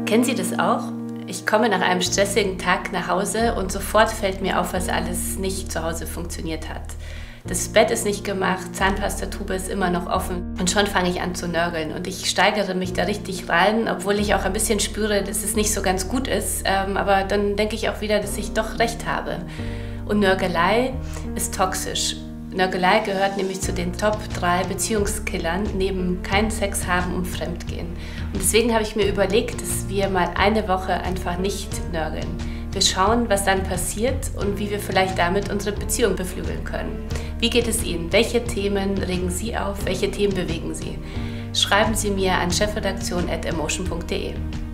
Kennen Sie das auch? Ich komme nach einem stressigen Tag nach Hause und sofort fällt mir auf, was alles nicht zu Hause funktioniert hat. Das Bett ist nicht gemacht, Zahnpastatube ist immer noch offen und schon fange ich an zu nörgeln. Und ich steigere mich da richtig rein, obwohl ich auch ein bisschen spüre, dass es nicht so ganz gut ist. Aber dann denke ich auch wieder, dass ich doch recht habe. Und Nörgelei ist toxisch. Nörgelei gehört nämlich zu den Top 3 Beziehungskillern, neben keinen Sex haben und Fremdgehen. Und deswegen habe ich mir überlegt, dass wir mal eine Woche einfach nicht nörgeln. Wir schauen, was dann passiert und wie wir vielleicht damit unsere Beziehung beflügeln können. Wie geht es Ihnen? Welche Themen regen Sie auf? Welche Themen bewegen Sie? Schreiben Sie mir an chefredaktion@emotion.de.